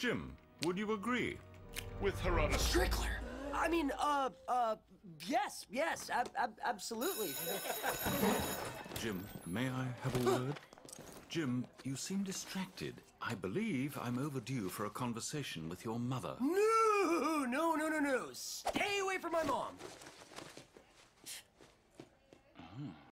Jim, would you agree? With her on a Strickler! I mean, yes, absolutely. Jim, may I have a word? Jim, you seem distracted. I believe I'm overdue for a conversation with your mother. No. Stay away from my mom.